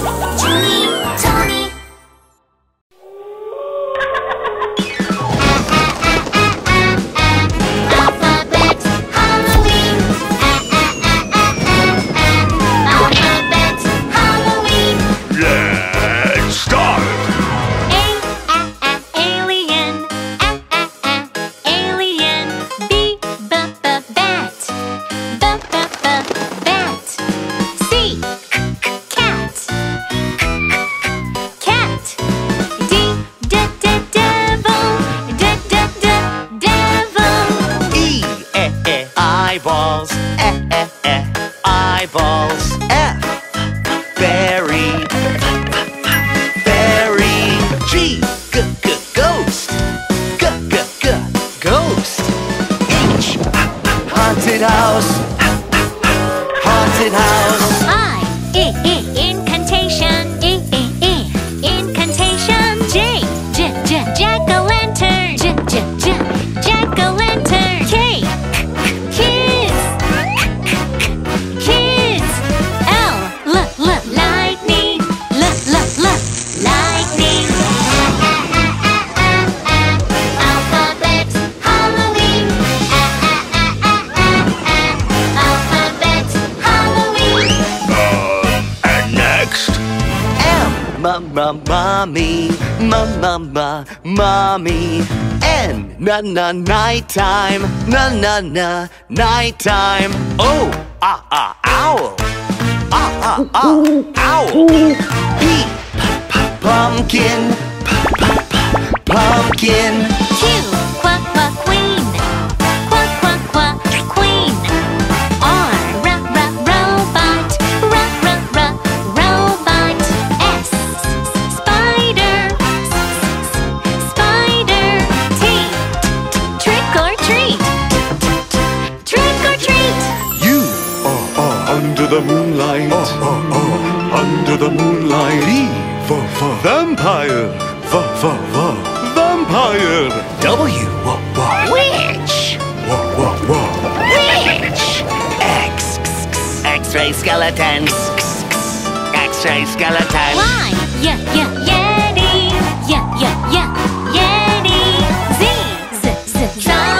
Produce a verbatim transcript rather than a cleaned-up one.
Julie, Tony. Alphabet Halloween. Alphabet Halloween. Let's start! A, a, a, alien. A, a, a, alien. B, b, b, bat. B, b, b, bat. C, k, k, cat. K, k, cat. D, d, d, devil. D, d, d, devil. E, eh, eh, eyeballs. Eh, eh, eh, eyeballs. F, berry. Berry. G, g, g, ghost. G, g, g, ghost. H, haunted house. Haunted house. I, I, I, incantation. I, I, I, incantation. J, j, j, jack-o'-lantern. J, j, j, jack-o'-lantern. K, k, kids. K, k, kids. L, l, l, lightning. L, l, l, lightning. Alphabet Halloween. Alphabet Halloween. And next, M, m, m, mommy. M, m, m, mommy. N, n, n, nighttime. N, n, n, nighttime. O, ah, ah, owl. Ah, ah, ah, owl. P, p, p, pumpkin. P, p, p, pumpkin. Q, quack, quack, queen. Quack, quack, quack, queen. R, r, r, robot. R, r, r, robot. S, spider. Spider. T, trick or treat. Trick or treat. U, oh, oh, under the moonlight. Oh, oh, oh, under the moonlight. V, v, v, vampire. V, v, v, vampire. W, w, w, witch. W, w, w, Witch. X, x, x, X-ray skeleton. X, x, x, X-ray skeleton. Y, y, y, yeti. Y, y, y, yeti. Z, z, z, zombie.